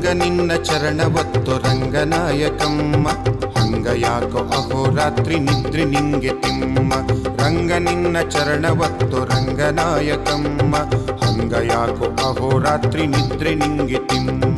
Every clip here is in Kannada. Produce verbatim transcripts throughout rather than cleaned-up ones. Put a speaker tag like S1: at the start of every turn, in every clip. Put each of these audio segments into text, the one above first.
S1: ನಿನ್ನ ಚರಣವತ್ತು ರಂಗನಾಯಕಮ್ಮ, ಹಂಗ ಯಾಕೋ ಅಹೋರಾತ್ರಿ ನಿದ್ರೆ ನಿಂಗೆ ತಿಮ್ಮ. ರಂಗ ನಿನ್ನ ಚರಣವತ್ತು ರಂಗನಾಯಕಮ್ಮ, ಹಂಗ ಯಾಕೋ ಅಹೋರಾತ್ರಿ ನಿದ್ರೆ ನಿಂಗೆ ತಿಮ್ಮ.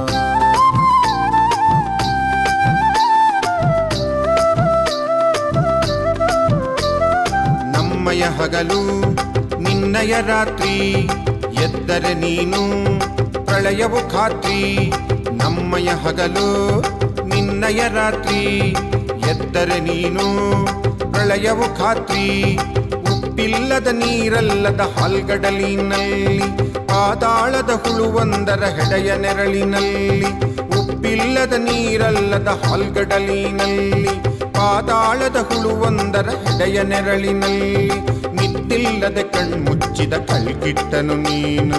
S1: ನಮ್ಮಯ ಹಗಲು ನಿನ್ನಯ ರಾತ್ರಿ, ಎದ್ದರೆ ನೀನು ಪ್ರಳಯವು ಖಾತ್ರಿ. ನಮ್ಮಯ ಹಗಲು ನಿನ್ನಯ ರಾತ್ರಿ, ಎದ್ದರೆ ನೀನು ಪ್ರಳಯವು ಖಾತ್ರಿ. ಉಪ್ಪಿಲ್ಲದ ನೀರಲ್ಲದ ಹಾಲ್ಗಡಲಿನಲ್ಲಿ, ಪಾತಾಳದ ಹುಳುವೊಂದರ ಹೆಡೆಯ ನೆರಳಿನಲ್ಲಿ. ಉಪ್ಪಿಲ್ಲದ ನೀರಲ್ಲದ ಹಾಲ್ಗಡಲಿನಲ್ಲಿ, ಪಾತಾಳದ ಹುಳುವೊಂದರ ಹೆಡೆಯ ನೆರಳಿನಲ್ಲಿ. ನಿದ್ದಿಲ್ಲದೆ ಕಣ್ಮುಚ್ಚಿದ ಕಲ್ಗಿಟ್ಟನು ನೀನು,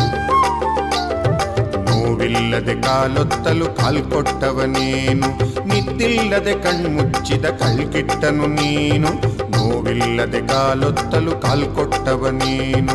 S1: ನೋವಿಲ್ಲದೆ ಕಾಲೊತ್ತಲು ಕಾಲ್ಕೊಟ್ಟವನೇನು. ನಿದ್ದಿಲ್ಲದೆ ಕಣ್ಮುಚ್ಚಿದ ಕಲ್ಗಿಟ್ಟನು ನೀನು, ನೋವಿಲ್ಲದೆ ಕಾಲೊತ್ತಲು ಕಾಲ್ಕೊಟ್ಟವನೇನು.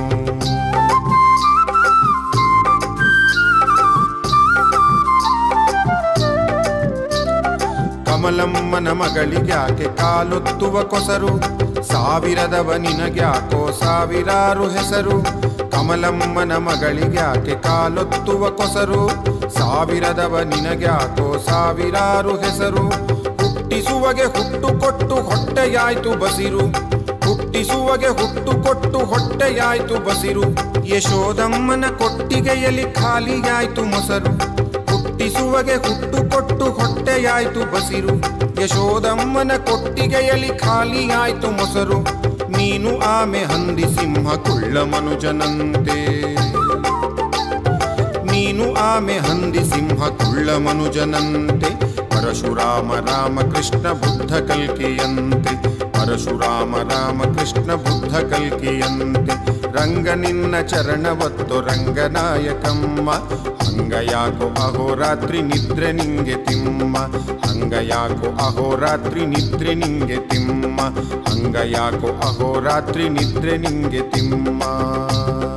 S1: ಕಮಲಮ್ಮನ ಮಗಳಿಗ್ಯಾಕೆ ಕಾಲೊತ್ತುವ ಕೊಸರು, ಸಾವಿರದವ ನಿನಗ್ಯಾಕೋ ಸಾವಿರಾರು ಹೆಸರು. ಕಮಲಮ್ಮನ ಮಗಳಿಗ್ಯಾಕೆ ಕಾಲೊತ್ತುವ ಕೊಸರು, ಸಾವಿರದವ ನಿನಗ್ಯಾಕೋ ಸಾವಿರಾರು ಹೆಸರು. ಹುಟ್ಟಿಸುವಗೆ ಹುಟ್ಟು ಕೊಟ್ಟು ಹೊಟ್ಟೆಯಾಯ್ತು ಬಸಿರು, ಹುಟ್ಟಿಸುವಗೆ ಹುಟ್ಟು ಕೊಟ್ಟು ಹೊಟ್ಟೆಯಾಯ್ತು ಬಸಿರು. ಯಶೋದಮ್ಮನ ಕೊಟ್ಟಿಗೆಯಲ್ಲಿ ಖಾಲಿಯಾಯ್ತು ಮೊಸರು, ಹುಟ್ಟಿಸುವಗೆ ಹುಟ್ಟು ಕೊಟ್ಟು ಹೊಟ್ಟೆಯಾಯ್ತು ಬಸಿರು. ಯಶೋದಮ್ಮನ ಕೊಟ್ಟಿಗೆಯಲ್ಲಿ ಖಾಲಿಯಾಯ್ತು ಮೊಸರು. ನೀನು ಆಮೆ ಹಂದಿ ಸಿಂಹ ಕುಳ್ಳ ಮನುಜನಂತೆ, ನೀನು ಆಮೆ ಹಂದಿ ಸಿಂಹ ಕುಳ್ಳ ಮನುಜನಂತೆ. ಪರಶುರಾಮ ರಾಮ ಕೃಷ್ಣ ಬುದ್ಧ ಕಲ್ಕಿಯಂತೆ, ಪರಶುರಾಮ ರಾಮ ಕೃಷ್ಣ ಬುದ್ಧ ಕಲ್ಕಿಯಂತೆ. ರಂಗ ನಿನ್ನ ಚರಣವತ್ತು ರಂಗನಾಯಕಮ್ಮ, ಹಂಗ ಯಾಕೋ ಅಹೋರಾತ್ರಿ ನಿದ್ರೆ ನಿಂಗೆ ತಿಮ್ಮ. ಹಂಗ ಯಾಕೋ ಅಹೋರಾತ್ರಿ ನಿದ್ರೆ ನಿಂಗೆ ತಿಮ್ಮ, ಹಂಗ ಯಾಕೋ ಅಹೋರಾತ್ರಿ ನಿದ್ರೆ ನಿಂಗೆ ತಿಮ್ಮ.